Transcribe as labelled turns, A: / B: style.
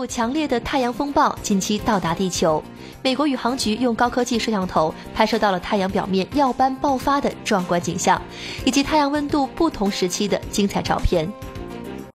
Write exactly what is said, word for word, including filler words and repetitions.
A: 股强烈的太阳风暴近期到达地球，美国宇航局用高科技摄像头拍摄到了太阳表面耀斑爆发的壮观景象，以及太阳温度不同时期的精彩照片。